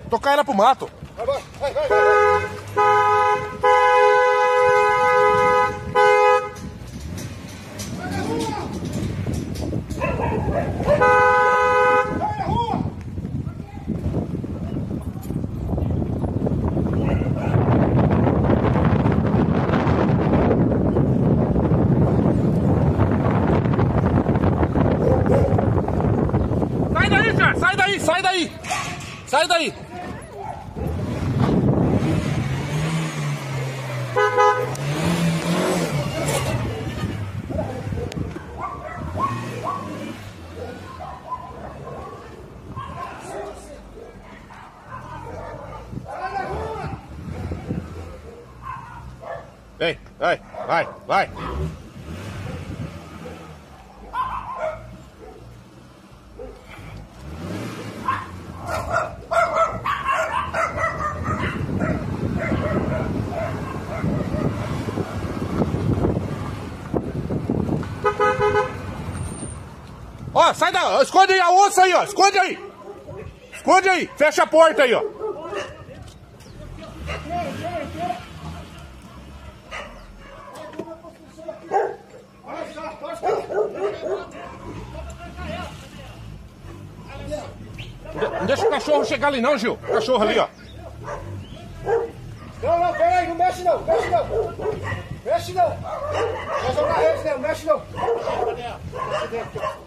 Tocar ela pro mato. Vai. Sai daí! Vem, vai! Ó, sai da... Esconde aí a onça aí, ó. Esconde aí. Fecha a porta aí, ó. Não deixa o cachorro chegar ali não, Gil. O cachorro ali, ó. Não, peraí, não mexe não. Mexe não. Vai jogar rede, não, mexe não.